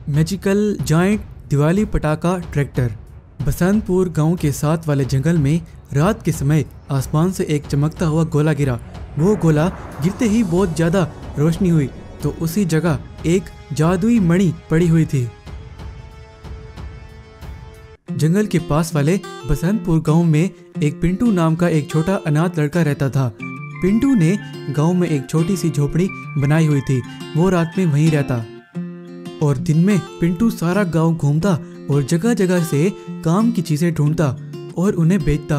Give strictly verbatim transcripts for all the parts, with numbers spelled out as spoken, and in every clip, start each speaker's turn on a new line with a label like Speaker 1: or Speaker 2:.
Speaker 1: Magical giant Diwali पटाखा tractor. Basantpur गांव के साथ वाले जंगल में रात के समय आसमान से एक चमकता हुआ गोला गिरा। वो गोला गिरते ही बहुत ज्यादा रोशनी हुई तो उसी जगह एक जादुई मणि पड़ी हुई थी। जंगल के पास वाले बसंतपुर गांव में एक पिंटू नाम का एक छोटा अनाथ लड़का रहता था। पिंटू ने गांव में एक छोटी सी झोपड़ी बनाई हुई थी। वो रात में वहीं रहता और दिन में पिंटू सारा गांव घूमता और जगह जगह से काम की चीजें ढूंढता और उन्हें बेचता।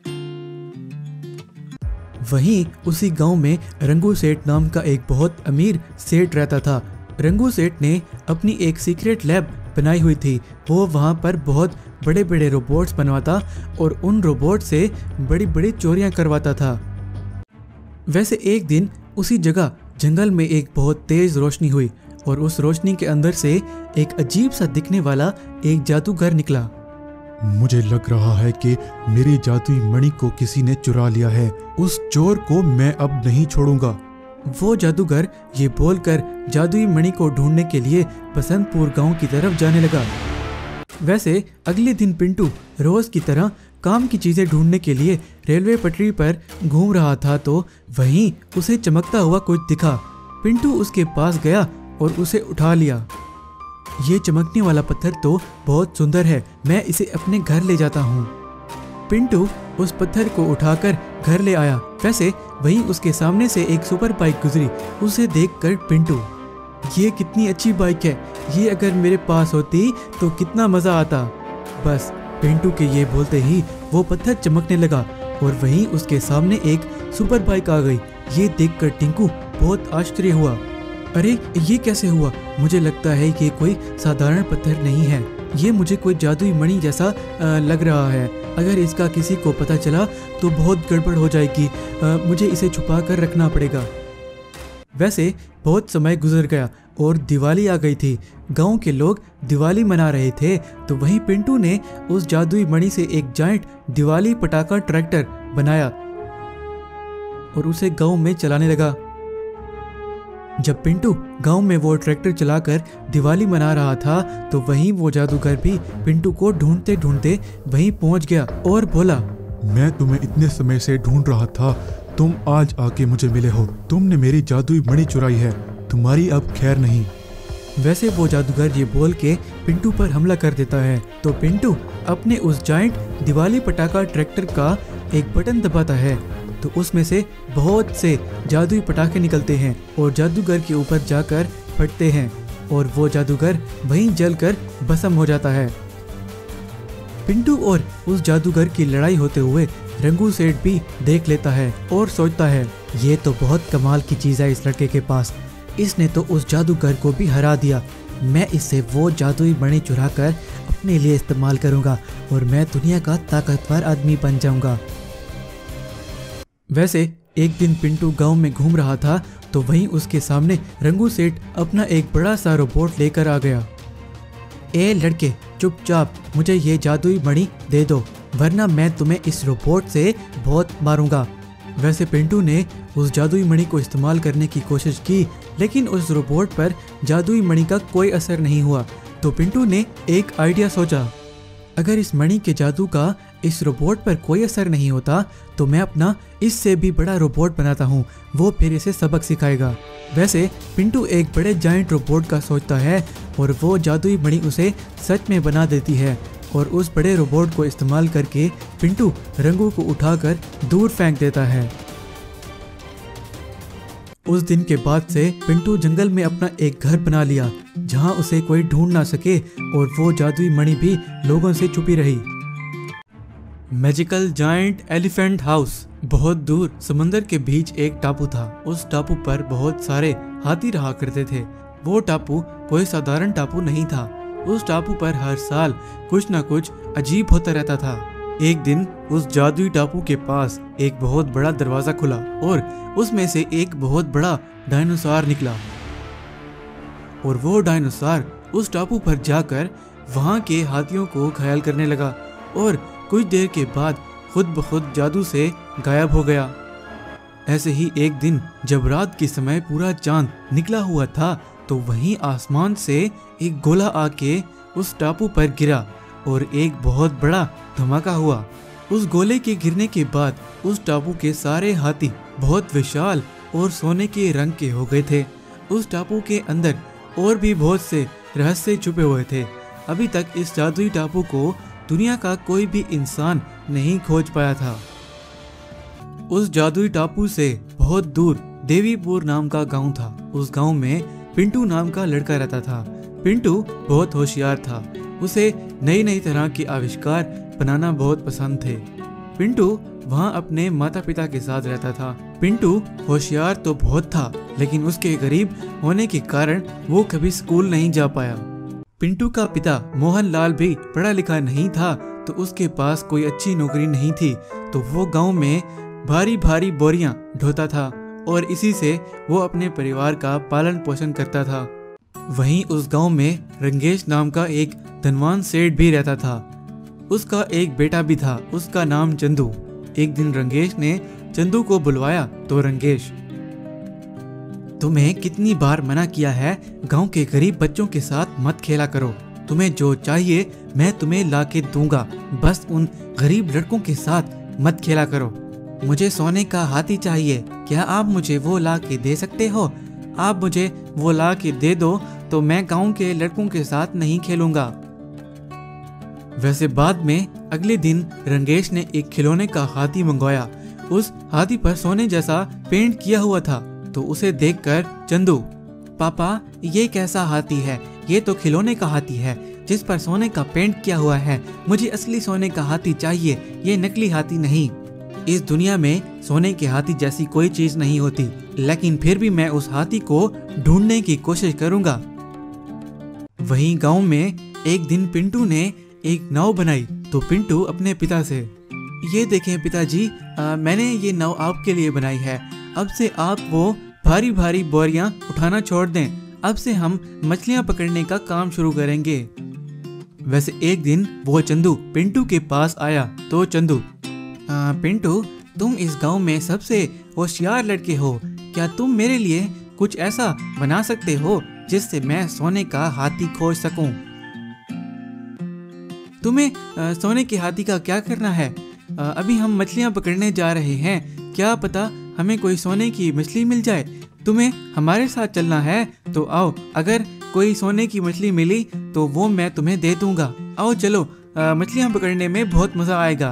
Speaker 1: वहीं उसी गांव में रंगू सेठ नाम का एक बहुत अमीर सेठ रहता था। रंगू सेठ ने अपनी एक सीक्रेट लैब बनाई हुई थी। वो वहां पर बहुत बड़े बड़े रोबोट्स बनवाता और उन रोबोट से बड़ी बड़ी चोरियां करवाता था। वैसे एक दिन उसी जगह जंगल में एक बहुत तेज रोशनी हुई और उस रोशनी के अंदर से एक अजीब सा दिखने वाला एक जादूगर निकला।
Speaker 2: मुझे लग रहा है कि मेरी जादुई मणि को किसी ने चुरा लिया है। उस चोर को मैं अब नहीं छोड़ूंगा।
Speaker 1: वो जादूगर ये बोलकर जादुई मणि को ढूंढने के लिए बसंतपुर गांव की तरफ जाने लगा। वैसे अगले दिन पिंटू रोज की तरह काम की चीजें ढूंढने के लिए रेलवे पटरी पर घूम रहा था तो वहीं उसे चमकता हुआ कुछ दिखा। पिंटू उसके पास गया और उसे उठा लिया। ये चमकने वाला पत्थर तो बहुत सुंदर है, मैं इसे अपने घर ले जाता हूँ। पिंटू उस पत्थर को उठाकर घर ले आया। वैसे वहीं उसके सामने से एक सुपर बाइक गुजरी। उसे देखकर पिंटू, ये कितनी अच्छी बाइक है, ये अगर मेरे पास होती तो कितना मजा आता। बस पिंटू के ये बोलते ही वो पत्थर चमकने लगा और वहीं उसके सामने एक सुपर बाइक आ गई। ये देखकर टिंकू बहुत आश्चर्य हुआ। अरे ये कैसे हुआ? मुझे लगता है कि कोई साधारण पत्थर नहीं है, ये मुझे कोई जादुई मणि जैसा लग रहा है। अगर इसका किसी को पता चला तो बहुत गड़बड़ हो जाएगी। आ, मुझे इसे छुपा कर रखना पड़ेगा। वैसे बहुत समय गुजर गया और दिवाली आ गई थी। गांव के लोग दिवाली मना रहे थे तो वहीं पिंटू ने उस जादुई मणि से एक जायंट दिवाली पटाखा ट्रैक्टर बनाया और उसे गांव में चलाने लगा। जब पिंटू गांव में वो ट्रैक्टर चलाकर दिवाली मना रहा था तो वहीं वो जादूगर भी पिंटू को ढूंढते ढूंढते वहीं पहुंच गया और बोला,
Speaker 2: मैं तुम्हें इतने समय से ढूंढ रहा था, तुम आज आके मुझे मिले हो। तुमने मेरी जादुई मणि चुराई है, तुम्हारी अब खैर नहीं।
Speaker 1: वैसे वो जादूगर ये बोल के पिंटू पर हमला कर देता है तो पिंटू अपने उस जायंट दिवाली पटाखा ट्रैक्टर का एक बटन दबाता है तो उसमें से बहुत से जादुई पटाखे निकलते हैं और जादूगर के ऊपर जाकर फटते हैं और वो जादूगर वहीं जलकर भस्म हो जाता है। पिंटू और उस जादूगर की लड़ाई होते हुए रंगू सेठ भी देख लेता है और सोचता है, ये तो बहुत कमाल की चीज है इस लड़के के पास, इसने तो उस जादूगर को भी हरा दिया। मैं इससे वो जादुई मणि चुरा कर अपने लिए इस्तेमाल करूंगा और मैं दुनिया का ताकतवर आदमी बन जाऊंगा। वैसे एक दिन पिंटू गांव में घूम रहा था तो वहीं उसके सामने रंगू सेठ अपना एक बड़ा सा रोबोट लेकर आ गया। ए लड़के, चुपचाप मुझे ये जादुई मणि दे दो वरना मैं तुम्हें इस रोबोट से बहुत मारूंगा। वैसे पिंटू ने उस जादुई मणि को इस्तेमाल करने की कोशिश की लेकिन उस रोबोट पर जादुई मणि का कोई असर नहीं हुआ। तो पिंटू ने एक आइडिया सोचा, अगर इस मणि के जादू का इस रोबोट पर कोई असर नहीं होता तो मैं अपना इससे भी बड़ा रोबोट बनाता हूँ, वो फिर इसे सबक सिखाएगा। वैसे पिंटू एक बड़े जायंट रोबोट का सोचता है और वो जादुई मणि उसे सच में बना देती है और उस बड़े रोबोट को इस्तेमाल करके पिंटू रंगू को उठाकर दूर फेंक देता है। उस दिन के बाद से पिंटू जंगल में अपना एक घर बना लिया जहां उसे कोई ढूंढ ना सके और वो जादुई मणि भी लोगों से छुपी रही। Magical giant elephant house. बहुत दूर समंदर के बीच एक टापू था। उस टापू पर बहुत सारे हाथी रहा करते थे। वो टापू कोई साधारण टापू नहीं था। उस टापू पर हर साल कुछ ना कुछ अजीब होता रहता था। एक दिन उस जादुई टापू के पास एक बहुत बड़ा दरवाजा खुला और उसमें से एक बहुत बड़ा डायनासोर निकला और वो डायनासोर उस टापू पर जाकर वहां के हाथियों को घायल करने लगा और कुछ देर के बाद खुद ब खुद जादू से गायब हो गया। ऐसे ही एक दिन जब रात के समय पूरा चांद निकला हुआ था तो वहीं आसमान से एक गोला आके उस टापू पर गिरा और एक बहुत बड़ा धमाका हुआ। उस गोले के गिरने के बाद उस टापू के सारे हाथी बहुत विशाल और सोने के रंग के हो गए थे। उस टापू के अंदर और भी बहुत से रहस्य छुपे हुए थे। अभी तक इस जादुई टापू को दुनिया का कोई भी इंसान नहीं खोज पाया था। उस जादुई टापू से बहुत दूर देवीपुर नाम का गांव था। उस गांव में पिंटू नाम का लड़का रहता था। पिंटू बहुत होशियार था। उसे नई नई तरह के आविष्कार बनाना बहुत पसंद थे। पिंटू वहाँ अपने माता पिता के साथ रहता था। पिंटू होशियार तो बहुत था, लेकिन उसके गरीब होने के कारण वो कभी स्कूल नहीं जा पाया। पिंटू का पिता मोहनलाल भी पढ़ा लिखा नहीं था, तो उसके पास कोई अच्छी नौकरी नहीं थी, तो वो गांव में भारी भारी बोरियां ढोता था और इसी से वो अपने परिवार का पालन पोषण करता था। वहीं उस गांव में रंगेश नाम का एक धनवान सेठ भी रहता था। उसका एक बेटा भी था, उसका नाम चंदू। एक दिन रंगेश ने चंदू को बुलवाया तो रंगेश, तुम्हें कितनी बार मना किया है, गांव के गरीब बच्चों के साथ मत खेला करो। तुम्हें जो चाहिए मैं तुम्हें ला के दूंगा, बस उन गरीब लड़कों के साथ मत खेला करो। मुझे सोने का हाथी चाहिए, क्या आप मुझे वो ला के दे सकते हो? आप मुझे वो ला के दे दो तो मैं गांव के लड़कों के साथ नहीं खेलूंगा। वैसे बाद में अगले दिन रंगेश ने एक खिलौने का हाथी मंगवाया। उस हाथी पर सोने जैसा पेंट किया हुआ था, तो उसे देखकर चंदू, पापा ये कैसा हाथी है? ये तो खिलौने का हाथी है जिस पर सोने का पेंट किया हुआ है। मुझे असली सोने का हाथी चाहिए, ये नकली हाथी नहीं। इस दुनिया में सोने के हाथी जैसी कोई चीज नहीं होती, लेकिन फिर भी मैं उस हाथी को ढूंढने की कोशिश करूंगा। वहीं गांव में एक दिन पिंटू ने एक नाव बनाई, तो पिंटू अपने पिता से, ये देखें पिताजी, आ, मैंने ये नाव आपके लिए बनाई है। अब से आप वो भारी भारी बोरियां उठाना छोड़ दें। अब से हम मछलियां पकड़ने का काम शुरू करेंगे। वैसे एक दिन वो चंदू पिंटू के पास आया तो चंदू, आ, पिंटू तुम इस गांव में सबसे होशियार लड़के हो, क्या तुम मेरे लिए कुछ ऐसा बना सकते हो जिससे मैं सोने का हाथी खोज सकूं? तुम्हें आ, सोने के हाथी का क्या करना है? आ, अभी हम मछलियां पकड़ने जा रहे हैं, क्या पता हमें कोई सोने की मछली मिल जाए। तुम्हें हमारे साथ चलना है तो आओ, अगर कोई सोने की मछली मिली तो वो मैं तुम्हें दे दूंगा। आओ चलो, मछलियां पकड़ने में बहुत मजा आएगा।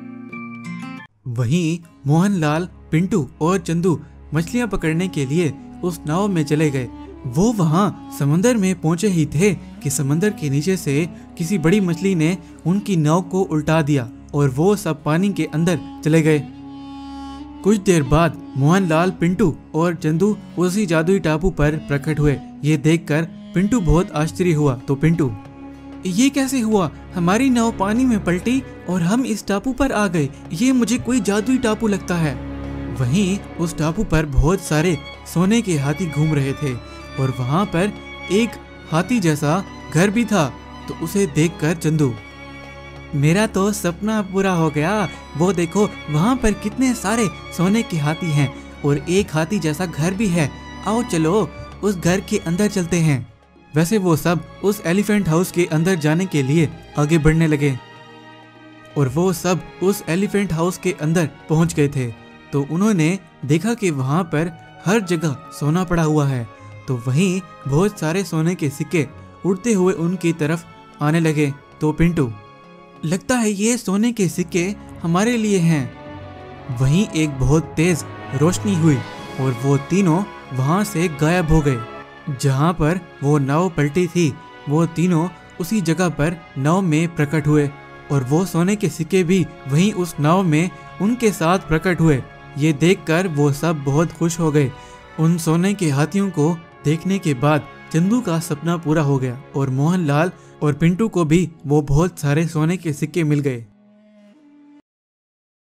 Speaker 1: वहीं मोहनलाल, पिंटू और चंदू मछलियां पकड़ने के लिए उस नाव में चले गए। वो वहां समंदर में पहुंचे ही थे कि समंदर के नीचे से किसी बड़ी मछली ने उनकी नाव को उल्टा दिया और वो सब पानी के अंदर चले गए। कुछ देर बाद मोहनलाल, पिंटू और चंदू उसी जादुई टापू पर प्रकट हुए। ये देखकर पिंटू बहुत आश्चर्य हुआ। तो पिंटू, ये कैसे हुआ? हमारी नाव पानी में पलटी और हम इस टापू पर आ गए। ये मुझे कोई जादुई टापू लगता है। वहीं उस टापू पर बहुत सारे सोने के हाथी घूम रहे थे और वहां पर एक हाथी जैसा घर भी था। तो उसे देखकर चंदू, मेरा तो सपना पूरा हो गया। वो देखो वहां पर कितने सारे सोने के हाथी हैं और एक हाथी जैसा घर भी है। आओ चलो उस घर के अंदर चलते हैं। वैसे वो सब उस एलिफेंट हाउस के अंदर जाने के लिए आगे बढ़ने लगे और वो सब उस एलिफेंट हाउस के अंदर पहुंच गए थे। तो उन्होंने देखा कि वहां पर हर जगह सोना पड़ा हुआ है। तो वहीं बहुत सारे सोने के सिक्के उड़ते हुए उनकी तरफ आने लगे। तो पिंटू, लगता है ये सोने के सिक्के हमारे लिए हैं। वहीं एक बहुत तेज रोशनी हुई और वो तीनों वहां से गायब हो गए। जहां पर वो नाव पलटी थी, वो तीनों उसी जगह पर नाव में प्रकट हुए और वो सोने के सिक्के भी वहीं उस नाव में उनके साथ प्रकट हुए। ये देखकर वो सब बहुत खुश हो गए। उन सोने के हाथियों को देखने के बाद चंदू का सपना पूरा हो गया और मोहनलाल और पिंटू को भी वो बहुत सारे सोने के सिक्के मिल गए।